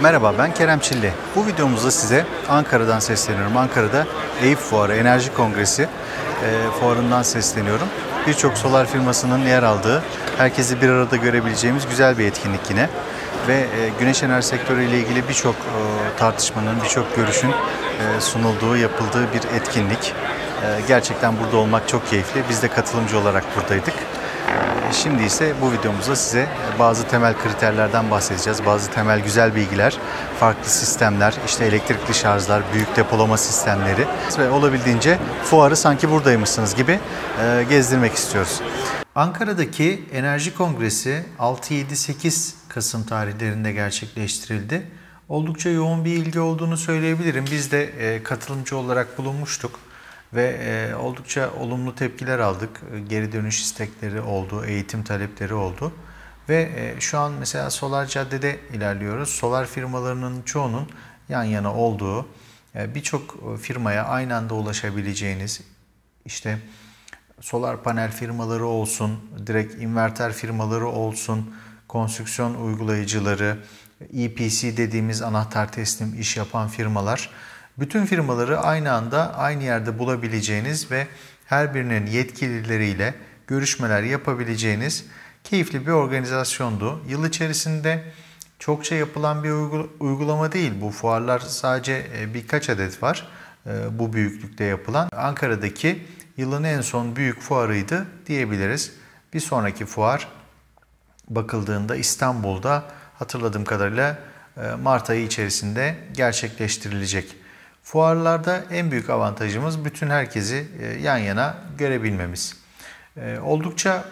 Merhaba, ben Kerem Çilli. Bu videomuzda size Ankara'dan sesleniyorum. Ankara'da EYİP Fuarı, Enerji Kongresi fuarından sesleniyorum. Birçok solar firmasının yer aldığı, herkesi bir arada görebileceğimiz güzel bir etkinlik yine. Ve güneş enerji sektörü ile ilgili birçok tartışmanın, birçok görüşün sunulduğu, yapıldığı bir etkinlik. Gerçekten burada olmak çok keyifli. Biz de katılımcı olarak buradaydık. Şimdi ise bu videomuzda size bazı temel kriterlerden bahsedeceğiz. Bazı temel güzel bilgiler, farklı sistemler, işte elektrikli şarjlar, büyük depolama sistemleri ve olabildiğince fuarı sanki buradaymışsınız gibi gezdirmek istiyoruz. Ankara'daki Enerji Kongresi 6-7-8 Kasım tarihlerinde gerçekleştirildi. Oldukça yoğun bir ilgi olduğunu söyleyebilirim. Biz de katılımcı olarak bulunmuştuk. Ve oldukça olumlu tepkiler aldık. Geri dönüş istekleri oldu, eğitim talepleri oldu. Ve şu an mesela Solar Cadde'de ilerliyoruz. Solar firmalarının çoğunun yan yana olduğu, birçok firmaya aynı anda ulaşabileceğiniz, işte solar panel firmaları olsun, direkt inverter firmaları olsun, konstrüksiyon uygulayıcıları, EPC dediğimiz anahtar teslim iş yapan firmalar, bütün firmaları aynı anda aynı yerde bulabileceğiniz ve her birinin yetkilileriyle görüşmeler yapabileceğiniz keyifli bir organizasyondu. Yıl içerisinde çokça yapılan bir uygulama değil. Bu fuarlar sadece birkaç adet var bu büyüklükte yapılan. Ankara'daki yılın en son büyük fuarıydı diyebiliriz. Bir sonraki fuar bakıldığında İstanbul'da hatırladığım kadarıyla Mart ayı içerisinde gerçekleştirilecek. Fuarlarda en büyük avantajımız bütün herkesi yan yana görebilmemiz. Oldukça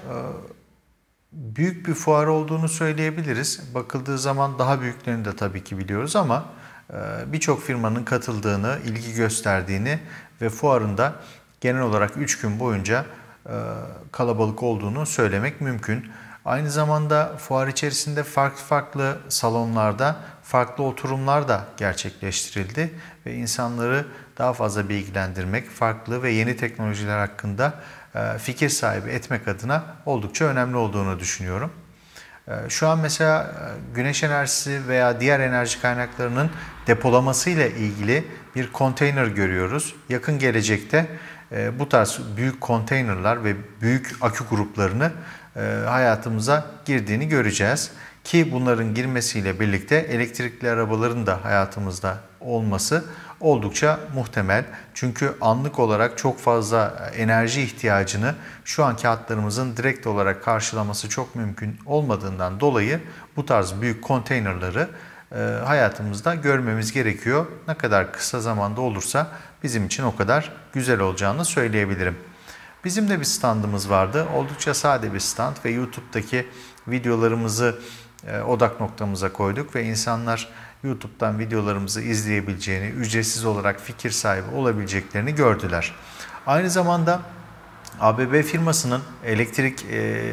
büyük bir fuar olduğunu söyleyebiliriz. Bakıldığı zaman daha büyüklerini de tabii ki biliyoruz ama birçok firmanın katıldığını, ilgi gösterdiğini ve fuarında genel olarak 3 gün boyunca kalabalık olduğunu söylemek mümkün. Aynı zamanda fuar içerisinde farklı salonlarda farklı oturumlar da gerçekleştirildi ve insanları daha fazla bilgilendirmek, farklı ve yeni teknolojiler hakkında fikir sahibi etmek adına oldukça önemli olduğunu düşünüyorum. Şu an mesela güneş enerjisi veya diğer enerji kaynaklarının depolaması ile ilgili bir konteyner görüyoruz. Yakın gelecekte bu tarz büyük konteynerlar ve büyük akü gruplarını hayatımıza girdiğini göreceğiz. Ki bunların girmesiyle birlikte elektrikli arabaların da hayatımızda olması oldukça muhtemel. Çünkü anlık olarak çok fazla enerji ihtiyacını şu anki hatlarımızın direkt olarak karşılaması çok mümkün olmadığından dolayı bu tarz büyük konteynerları hayatımızda görmemiz gerekiyor. Ne kadar kısa zamanda olursa bizim için o kadar güzel olacağını söyleyebilirim. Bizim de bir standımız vardı. Oldukça sade bir stand ve YouTube'daki videolarımızı odak noktamıza koyduk ve insanlar YouTube'dan videolarımızı izleyebileceğini, ücretsiz olarak fikir sahibi olabileceklerini gördüler. Aynı zamanda ABB firmasının elektrik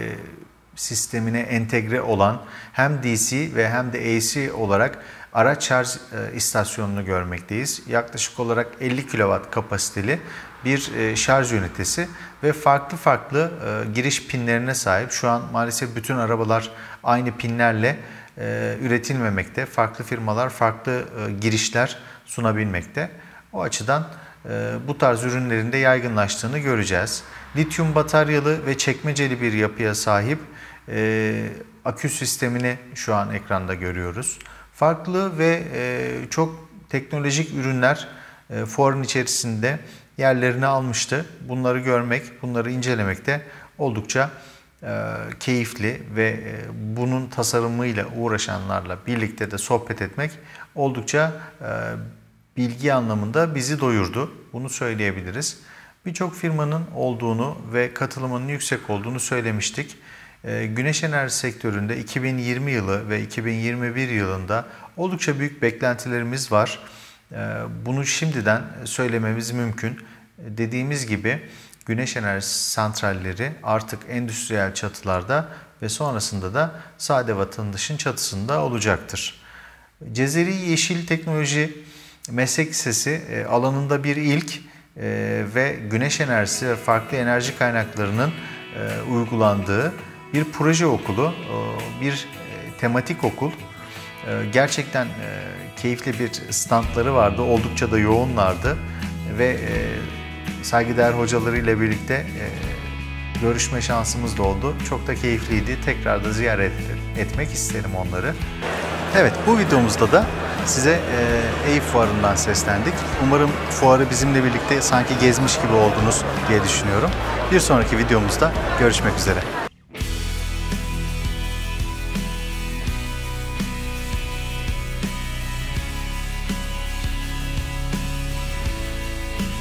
sistemine entegre olan hem DC ve hem de AC olarak araç şarj istasyonunu görmekteyiz. Yaklaşık olarak 50 kW kapasiteli bir şarj ünitesi ve farklı giriş pinlerine sahip. Şu an maalesef bütün arabalar aynı pinlerle üretilmemekte. Farklı firmalar farklı girişler sunabilmekte. O açıdan bu tarz ürünlerin de yaygınlaştığını göreceğiz. Lityum bataryalı ve çekmeceli bir yapıya sahip akü sistemini şu an ekranda görüyoruz. Farklı ve çok teknolojik ürünler fuarın içerisinde yerlerini almıştı. Bunları görmek, bunları incelemek de oldukça keyifli ve bunun tasarımıyla uğraşanlarla birlikte de sohbet etmek oldukça bilgi anlamında bizi doyurdu. Bunu söyleyebiliriz. Birçok firmanın olduğunu ve katılımının yüksek olduğunu söylemiştik. Güneş enerji sektöründe 2020 yılı ve 2021 yılında oldukça büyük beklentilerimiz var. Bunu şimdiden söylememiz mümkün. Dediğimiz gibi güneş enerjisi santralleri artık endüstriyel çatılarda ve sonrasında da sade vatandaşın çatısında olacaktır. Cezeri Yeşil Teknoloji Meslek Lisesi alanında bir ilk ve güneş enerjisi ve farklı enerji kaynaklarının uygulandığı bir proje okulu, bir tematik okul. Gerçekten keyifli bir standları vardı. Oldukça da yoğunlardı ve saygıdeğer hocalarıyla birlikte görüşme şansımız da oldu. Çok da keyifliydi. Tekrar da ziyaret etmek isterim onları. Evet, bu videomuzda da size EYİP Fuarı'ndan seslendik. Umarım fuarı bizimle birlikte sanki gezmiş gibi oldunuz diye düşünüyorum. Bir sonraki videomuzda görüşmek üzere.